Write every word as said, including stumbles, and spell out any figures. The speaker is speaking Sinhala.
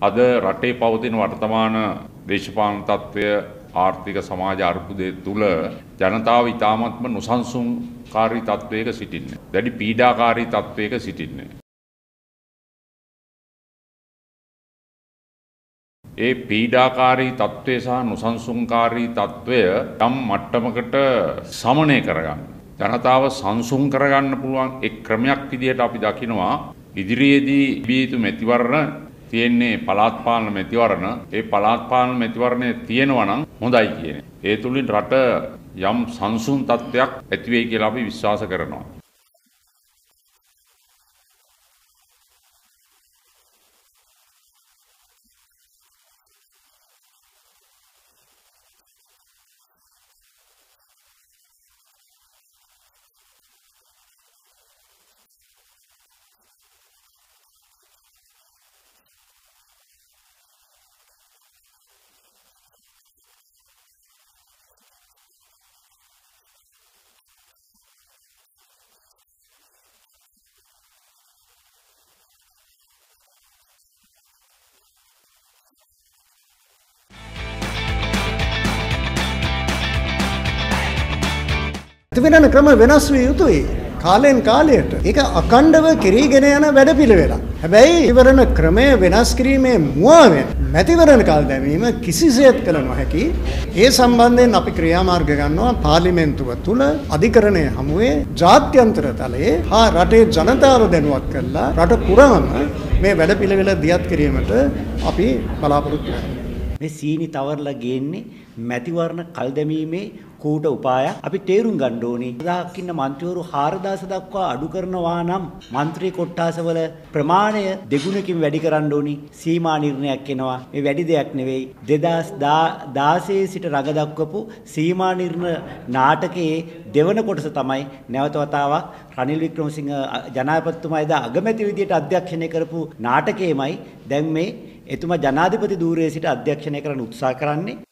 අද රටේ පවතින වර්තමාන දේශපාලන තත්ත්වය ආර්ථික සමාජ අර්බුදය තුළ ජනතාව ඉතාමත්ම නොසන්සුන්කාරී තත්ත්වයක සිටින්නේ. දැඩි පීඩාකාරී තත්ත්වයක සිටින්නේ. ඒ පීඩාකාරී තත්ත්වය සහ නොසන්සුන්කාරී තත්ත්වය යම් මට්ටමකට සමනය කරගන්න. ජනතාව සංසුන් කරගන්න පුළුවන් එක් ක්‍රමයක් විදිහට අපි දකිනවා ඉදිරියේදී තිබිය යුතු මැතිවරණ තියෙන්නේ පළාත් පාලන මැතිවරණ. ඒ පළාත් පාලන මැතිවරණය තියෙනවා නම් හොඳයි කියන්නේ. ඒ තුලින් රට යම් සංසුන් තත්ත්වයක් ඇති වෙයි කියලා අපි විශ්වාස කරනවා. ප්‍රතිවේදන ක්‍රම වෙනස් විය යුතුයි කාලෙන් කාලයට. ඒක අඛණ්ඩව කිරීගෙන යන වැඩපිළිවෙලක්. හැබැයි ඉවරණ ක්‍රමය වෙනස් කිරීමේ මුවාවෙන් මැතිවරණ කාල දැමීම කිසිසේත් කළ නොහැකි. ඒ සම්බන්ධයෙන් අපි ක්‍රියාමාර්ග ගන්නවා පාර්ලිමේන්තුව තුල අධිකරණය හමුවේ ජාත්‍යන්තර තලයේ හා රටේ ජනතාව දැනුවත් කරලා රට පුරාම මේ වැඩපිළිවෙල දියත් කිරීමට අපි බලාපොරොත්තු වෙනවා. මේ සීනි තවරලා ගේන්නේ මැතිවරණ කල් දැමීමේ කූට උපායක්. අපි තේරුම් ගන්න ඕනේ දහයක් ඉන්න മന്ത്രിවරු හාරදාස දක්වා අඩු කරනවා නම් മന്ത്രി කොට්ටාසවල ප්‍රමාණය දෙගුණකින් වැඩි කරන්න ඕනි. සීමා නිර්ණයක් එනවා. මේ වැඩි දෙයක් නෙවෙයි. දෙදාස් දාසයේ සිට රඟ දක්වපු සීමා නිර්ණ නාටකයේ දෙවන කොටස තමයි නැවත වතාවක් රනිල් වික්‍රමසිංහ ජනාධිපතිතුමා එදා අගමැති විදියට අධ්‍යක්ෂණය කරපු නාටකයේමයි දැන් මේ එතුමා ජනාධිපති ධූරයේ සිට අධ්‍යක්ෂණය කරන්න උත්සාහ කරන්නේ.